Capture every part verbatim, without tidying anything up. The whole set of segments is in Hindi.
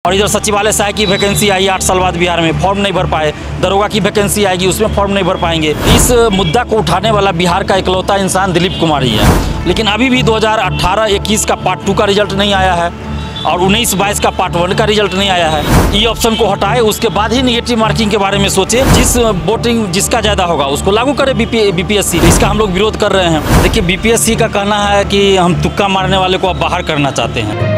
और इधर सचिवालय सहायक की वैकेंसी आई आठ साल बाद बिहार में, फॉर्म नहीं भर पाए। दरोगा की वैकेंसी आएगी, उसमें फॉर्म नहीं भर पाएंगे। इस मुद्दा को उठाने वाला बिहार का इकलौता इंसान दिलीप कुमार ही है। लेकिन अभी भी दो हज़ार अठारह इक्कीस का पार्ट टू का रिजल्ट नहीं आया है और उन्नीस बाईस का पार्ट वन का रिजल्ट नहीं आया है। ई ऑप्शन को हटाए, उसके बाद ही निगेटिव मार्किंग के बारे में सोचे। जिस वोटिंग जिसका ज़्यादा होगा उसको लागू करे बीपीएससी। इसका हम लोग विरोध कर रहे हैं। देखिए, बीपीएससी का कहना है कि हम तुक्का मारने वाले को अब बाहर करना चाहते हैं।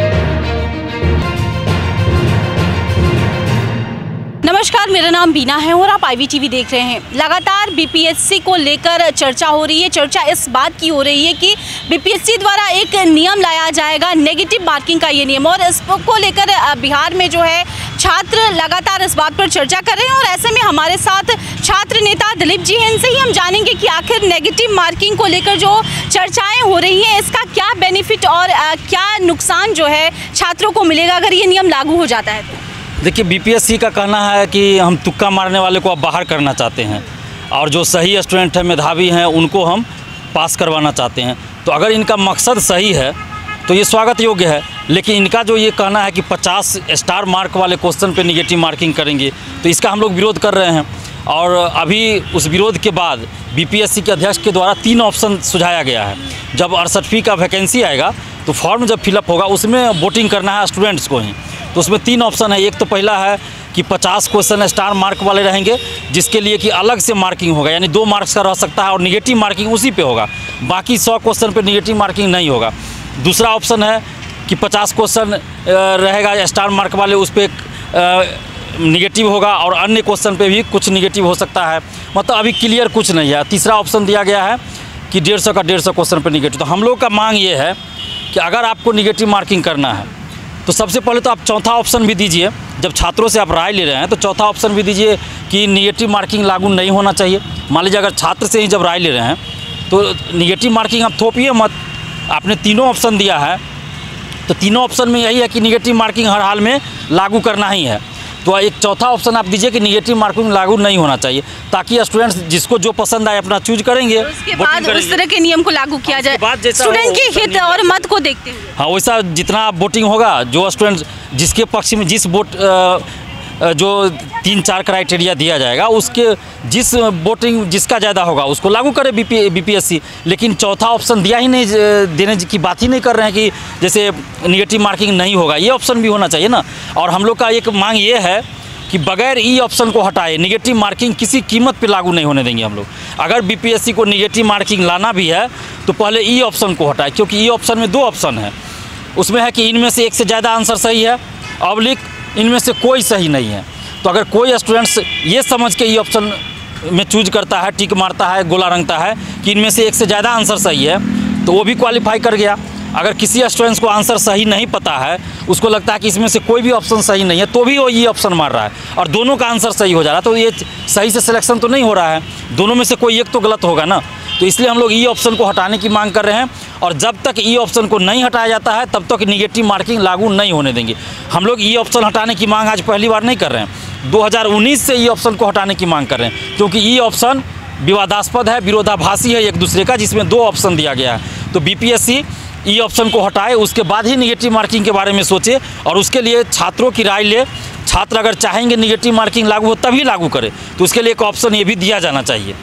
नमस्कार, मेरा नाम बीना है और आप आईवीटीवी देख रहे हैं। लगातार बीपीएससी को लेकर चर्चा हो रही है। चर्चा इस बात की हो रही है कि बीपीएससी द्वारा एक नियम लाया जाएगा, नेगेटिव मार्किंग का ये नियम, और इसको लेकर बिहार में जो है छात्र लगातार इस बात पर चर्चा कर रहे हैं। और ऐसे में हमारे साथ छात्र नेता दिलीप जी हैं। इनसे ही हम जानेंगे कि आखिर नेगेटिव मार्किंग को लेकर जो चर्चाएँ हो रही हैं, इसका क्या बेनिफिट और क्या नुकसान जो है छात्रों को मिलेगा अगर ये नियम लागू हो जाता है तो। देखिए, बीपीएससी का कहना है कि हम तुक्का मारने वाले को अब बाहर करना चाहते हैं और जो सही स्टूडेंट हैं, मेधावी हैं, उनको हम पास करवाना चाहते हैं। तो अगर इनका मकसद सही है तो ये स्वागत योग्य है। लेकिन इनका जो ये कहना है कि पचास स्टार मार्क वाले क्वेश्चन पे निगेटिव मार्किंग करेंगे, तो इसका हम लोग विरोध कर रहे हैं। और अभी उस विरोध के बाद बीपीएससी के अध्यक्ष के द्वारा तीन ऑप्शन सुझाया गया है। जब अड़सठवीं का वैकेंसी आएगा तो फॉर्म जब फिलअप होगा उसमें वोटिंग करना है स्टूडेंट्स को ही। तो उसमें तीन ऑप्शन है। एक तो पहला है कि पचास क्वेश्चन स्टार मार्क वाले रहेंगे, जिसके लिए कि अलग से मार्किंग होगा, यानी दो मार्क्स का रह सकता है और निगेटिव मार्किंग उसी पे होगा। बाकी सौ क्वेश्चन पे निगेटिव मार्किंग नहीं होगा। दूसरा ऑप्शन है कि पचास क्वेश्चन रहेगा स्टार मार्क वाले, उस पर निगेटिव होगा और अन्य क्वेश्चन पे भी कुछ निगेटिव हो सकता है। मतलब अभी क्लियर कुछ नहीं है। तीसरा ऑप्शन दिया गया है कि डेढ़ सौ का डेढ़ सौ क्वेश्चन पर निगेटिव। तो हम लोग का मांग ये है कि अगर आपको निगेटिव मार्किंग करना है तो सबसे पहले तो आप चौथा ऑप्शन भी दीजिए। जब छात्रों से आप राय ले रहे हैं तो चौथा ऑप्शन भी दीजिए कि निगेटिव मार्किंग लागू नहीं होना चाहिए। मान लीजिए अगर छात्र से ही जब राय ले रहे हैं तो निगेटिव मार्किंग आप थोपिए मत। आपने तीनों ऑप्शन दिया है तो तीनों ऑप्शन में यही है कि निगेटिव मार्किंग हर हाल में लागू करना ही है। तो एक चौथा ऑप्शन आप दीजिए कि निगेटिव मार्किंग लागू नहीं होना चाहिए, ताकि स्टूडेंट्स जिसको जो पसंद आए अपना चूज करेंगे। उसके बाद उस तरह के नियम को लागू किया जाए स्टूडेंट के हित और मत को देखते हुए। हाँ, वैसा जितना वोटिंग होगा, जो स्टूडेंट जिसके पक्ष में जिस वोट जो तीन चार क्राइटेरिया दिया जाएगा, उसके जिस वोटिंग जिसका ज़्यादा होगा उसको लागू करे बीपी बीपीएससी। लेकिन चौथा ऑप्शन दिया ही नहीं, देने की बात ही नहीं कर रहे हैं कि जैसे निगेटिव मार्किंग नहीं होगा। ये ऑप्शन भी होना चाहिए ना। और हम लोग का एक मांग ये है कि बगैर ई ऑप्शन को हटाए निगेटिव मार्किंग किसी कीमत पे लागू नहीं होने देंगे हम लोग। अगर बीपीएससी को निगेटिव मार्किंग लाना भी है तो पहले ई ऑप्शन को हटाए, क्योंकि ई ऑप्शन में दो ऑप्शन है। उसमें है कि इनमें से एक से ज़्यादा आंसर सही है, ऑब्लिक इनमें से कोई सही नहीं है। तो अगर कोई स्टूडेंट्स ये समझ के ई ऑप्शन में चूज करता है, टिक मारता है, गोला रंगता है कि इनमें से एक से ज़्यादा आंसर सही है, तो वो भी क्वालिफाई कर गया। अगर किसी स्टूडेंट्स को आंसर सही नहीं पता है, उसको लगता है कि इसमें से कोई भी ऑप्शन सही नहीं है, तो भी वो ये ऑप्शन मार रहा है और दोनों का आंसर सही हो जा रहा है, तो ये सही से सिलेक्शन तो नहीं हो रहा है। दोनों में से कोई एक तो गलत होगा ना। तो इसलिए हम लोग ई ऑप्शन को हटाने की मांग कर रहे हैं। और जब तक ई ऑप्शन को नहीं हटाया जाता है तब तक निगेटिव मार्किंग लागू नहीं होने देंगे। हम लोग ई ऑप्शन हटाने की मांग आज पहली बार नहीं कर रहे हैं। दो हज़ार उन्नीस से ई ऑप्शन को हटाने की मांग कर रहे हैं, क्योंकि ई ऑप्शन विवादास्पद है, विरोधाभासी है एक दूसरे का, जिसमें दो ऑप्शन दिया गया है। तो बीपीएससी ई ऑप्शन को हटाए, उसके बाद ही निगेटिव मार्किंग के बारे में सोचे और उसके लिए छात्रों की राय ले। छात्र अगर चाहेंगे निगेटिव मार्किंग लागू हो तभी लागू करे, तो उसके लिए एक ऑप्शन ये भी दिया जाना चाहिए।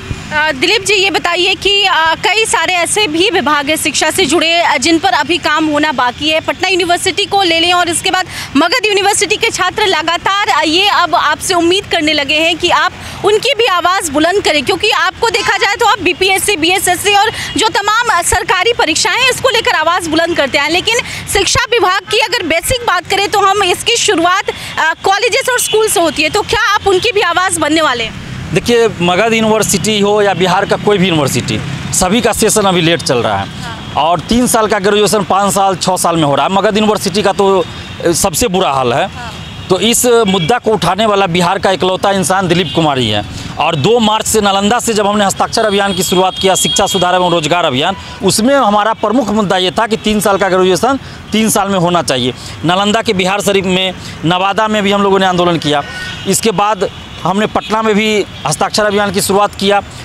दिलीप जी, ये बताइए कि आ, कई सारे ऐसे भी विभाग है शिक्षा से जुड़े जिन पर अभी काम होना बाकी है। पटना यूनिवर्सिटी को ले लें और इसके बाद मगध यूनिवर्सिटी के छात्र लगातार ये अब आपसे उम्मीद करने लगे हैं कि आप उनकी भी आवाज़ बुलंद करें, क्योंकि आपको देखा जाए तो आप बीपीएससी, बीएसएससी और जो तमाम सरकारी परीक्षाएं हैं इसको लेकर आवाज़ बुलंद करते हैं। लेकिन शिक्षा विभाग की अगर बेसिक बात करें तो हम इसकी शुरुआत कॉलेजेस और स्कूल से होती है, तो क्या आप उनकी भी आवाज़ बनने वाले हैं? देखिए, मगध यूनिवर्सिटी हो या बिहार का कोई भी यूनिवर्सिटी, सभी का सेशन अभी लेट चल रहा है और तीन साल का ग्रेजुएशन पाँच साल छः साल में हो रहा है। मगध यूनिवर्सिटी का तो सबसे बुरा हाल है। तो इस मुद्दा को उठाने वाला बिहार का इकलौता इंसान दिलीप कुमार ही है। और दो मार्च से नालंदा से जब हमने हस्ताक्षर अभियान की शुरुआत किया, शिक्षा सुधार एवं रोजगार अभियान, उसमें हमारा प्रमुख मुद्दा ये था कि तीन साल का ग्रेजुएशन तीन साल में होना चाहिए। नालंदा के बिहार शरीफ में, नवादा में भी हम लोगों ने आंदोलन किया। इसके बाद हमने पटना में भी हस्ताक्षर अभियान की शुरुआत किया।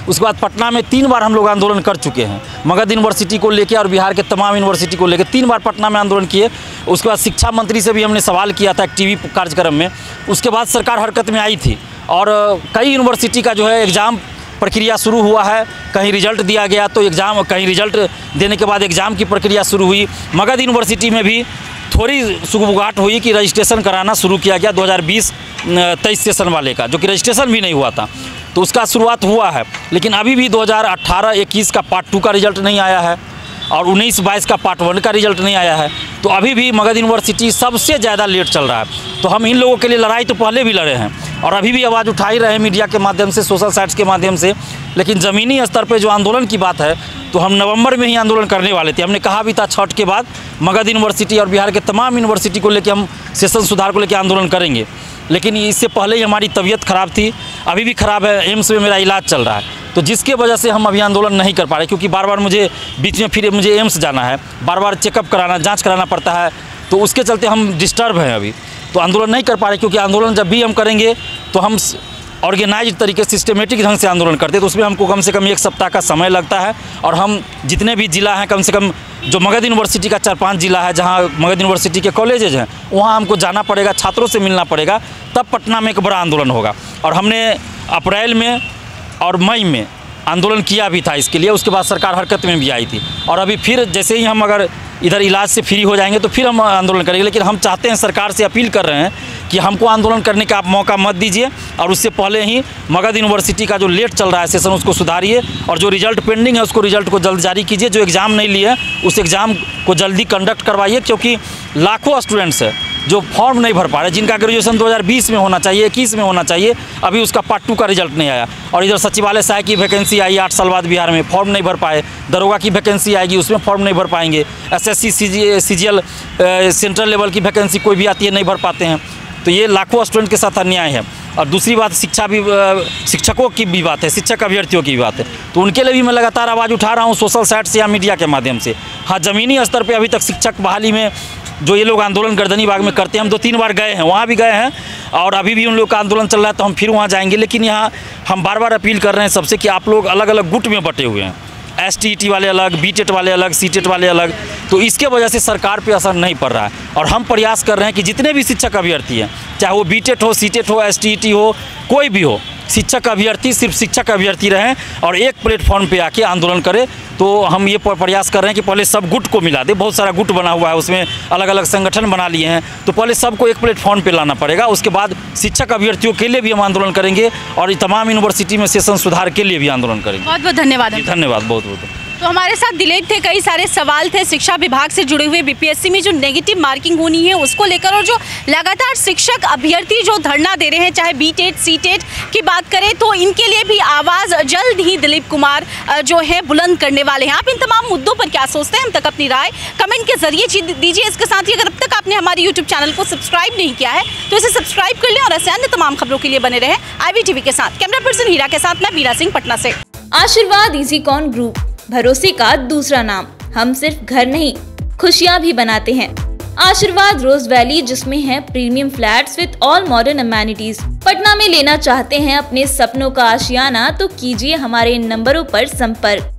उसके बाद पटना में तीन बार हम लोग आंदोलन कर चुके हैं मगध यूनिवर्सिटी को लेकर और बिहार के तमाम यूनिवर्सिटी को लेकर तीन बार पटना में आंदोलन किए। उसके बाद शिक्षा मंत्री से भी हमने सवाल किया था एक टीवी कार्यक्रम में। उसके बाद सरकार हरकत में आई थी और कई यूनिवर्सिटी का जो है एग्ज़ाम प्रक्रिया शुरू हुआ है। कहीं रिजल्ट दिया गया तो एग्ज़ाम, कहीं रिजल्ट देने के बाद एग्ज़ाम की प्रक्रिया शुरू हुई। मगध यूनिवर्सिटी में भी थोड़ी सुगबुगाहट हुई कि रजिस्ट्रेशन कराना शुरू किया गया दो हज़ार बीस तेईस सेशन वाले का, जो कि रजिस्ट्रेशन भी नहीं हुआ था, तो उसका शुरुआत हुआ है। लेकिन अभी भी दो हज़ार अठारह इक्कीस का पार्ट टू का रिजल्ट नहीं आया है और उन्नीस बाईस का पार्ट वन का रिजल्ट नहीं आया है। तो अभी भी मगध यूनिवर्सिटी सबसे ज़्यादा लेट चल रहा है। तो हम इन लोगों के लिए लड़ाई तो पहले भी लड़े हैं और अभी भी आवाज़ उठा ही रहे हैं मीडिया के माध्यम से, सोशल साइट्स के माध्यम से। लेकिन ज़मीनी स्तर पे जो आंदोलन की बात है तो हम नवंबर में ही आंदोलन करने वाले थे। हमने कहा भी था छठ के बाद मगध यूनिवर्सिटी और बिहार के तमाम यूनिवर्सिटी को लेकर हम सेशन सुधार को लेकर आंदोलन करेंगे। लेकिन इससे पहले ही हमारी तबीयत ख़राब थी, अभी भी ख़राब है, एम्स में मेरा इलाज चल रहा है, तो जिसके वजह से हम अभी आंदोलन नहीं कर पा रहे, क्योंकि बार बार मुझे बीच में फिर मुझे एम्स जाना है, बार बार चेकअप कराना, जांच कराना पड़ता है, तो उसके चलते हम डिस्टर्ब हैं अभी, तो आंदोलन नहीं कर पा रहे। क्योंकि आंदोलन जब भी हम करेंगे तो हम ऑर्गेनाइज तरीके सिस्टमेटिक ढंग से आंदोलन करते हैं, तो उसमें हमको कम से कम एक सप्ताह का समय लगता है। और हम जितने भी ज़िला हैं, कम से कम जो मगध यूनिवर्सिटी का चार पांच ज़िला है जहां मगध यूनिवर्सिटी के कॉलेजेज हैं, वहां हमको जाना पड़ेगा, छात्रों से मिलना पड़ेगा, तब पटना में एक बड़ा आंदोलन होगा। और हमने अप्रैल में और मई में आंदोलन किया भी था इसके लिए, उसके बाद सरकार हरकत में भी आई थी। और अभी फिर जैसे ही हम अगर इधर इलाज से फ्री हो जाएंगे तो फिर हम आंदोलन करेंगे। लेकिन हम चाहते हैं, सरकार से अपील कर रहे हैं कि हमको आंदोलन करने का आप मौका मत दीजिए और उससे पहले ही मगध यूनिवर्सिटी का जो लेट चल रहा है सेशन उसको सुधारिए और जो रिजल्ट पेंडिंग है उसको रिजल्ट को जल्द जारी कीजिए। जो एग्ज़ाम नहीं लिए है उस एग्ज़ाम को जल्दी कंडक्ट करवाइए, क्योंकि लाखों स्टूडेंट्स हैं जो फॉर्म नहीं भर पा रहे, जिनका ग्रेजुएशन दो हज़ार बीस में होना चाहिए, इक्कीस में होना चाहिए, अभी उसका पार्ट टू का रिजल्ट नहीं आया। और इधर सचिवालय सहायक की वैकेंसी आई आठ साल बाद बिहार में, फॉर्म नहीं भर पाए। दरोगा की वैकेंसी आएगी, उसमें फॉर्म नहीं भर पाएंगे। एसएससी सीजीएल सेंट्रल लेवल की वैकेंसी कोई भी आती है, नहीं भर पाते हैं। तो ये लाखों स्टूडेंट के साथ अन्याय है। और दूसरी बात शिक्षा भी, शिक्षकों की भी बात है, शिक्षक अभ्यर्थियों की भी बात है, तो उनके लिए भी मैं लगातार आवाज़ उठा रहा हूँ सोशल साइट से या मीडिया के माध्यम से। हाँ, ज़मीनी स्तर पर अभी तक शिक्षक बहाली में जो ये लोग आंदोलन गर्दनी बाग में करते हैं, हम दो तीन बार गए हैं, वहाँ भी गए हैं और अभी भी उन लोग का आंदोलन चल रहा है, तो हम फिर वहाँ जाएंगे। लेकिन यहाँ हम बार बार अपील कर रहे हैं सबसे कि आप लोग अलग अलग गुट में बटे हुए हैं, एस टी ई टी वाले अलग, बी टेट वाले अलग, सी टेट वाले अलग, तो इसके वजह से सरकार पे असर नहीं पड़ रहा है। और हम प्रयास कर रहे हैं कि जितने भी शिक्षक अभ्यर्थी हैं, चाहे वो बी टेट हो, सी टेट हो, एस टी ई टी हो, कोई भी हो, शिक्षक अभ्यर्थी सिर्फ शिक्षक अभ्यर्थी रहें और एक प्लेटफॉर्म पे आके आंदोलन करें। तो हम ये प्रयास कर रहे हैं कि पहले सब गुट को मिला दे, बहुत सारा गुट बना हुआ है, उसमें अलग अलग संगठन बना लिए हैं, तो पहले सबको एक प्लेटफॉर्म पे लाना पड़ेगा। उसके बाद शिक्षक अभ्यर्थियों के लिए भी हम आंदोलन करेंगे और तमाम यूनिवर्सिटी में सेशन सुधार के लिए भी आंदोलन करेंगे। बहुत बहुत धन्यवाद। धन्यवाद, बहुत बहुत। तो हमारे साथ दिलीप थे, कई सारे सवाल थे शिक्षा विभाग से जुड़े हुए, बीपीएससी में जो नेगेटिव मार्किंग होनी है उसको लेकर, और जो लगातार शिक्षक अभ्यर्थी जो धरना दे रहे हैं, चाहे बी टेट सी टेट की बात करें, तो इनके लिए भी आवाज़ जल्द ही दिलीप कुमार जो है बुलंद करने वाले हैं। आप इन तमाम मुद्दों पर क्या सोचते हैं, हम तक अपनी राय कमेंट के जरिए दीजिए। इसके साथ ही अगर अब तक आपने हमारे यूट्यूब चैनल को सब्सक्राइब नहीं किया है तो इसे सब्सक्राइब कर लें और ऐसे अन्य तमाम खबरों के लिए बने रहें आईबीटीवी के साथ। कैमरा पर्सन हीरा के साथ मैं बीरा सिंह, पटना से। आशीर्वाद इजीकॉन ग्रुप, भरोसे का दूसरा नाम। हम सिर्फ घर नहीं, खुशियां भी बनाते हैं। आशीर्वाद रोज वैली, जिसमें है premium flats with all modern amenities. Patna में लेना चाहते हैं अपने सपनों का आशियाना, तो कीजिए हमारे इन नंबरों पर संपर्क।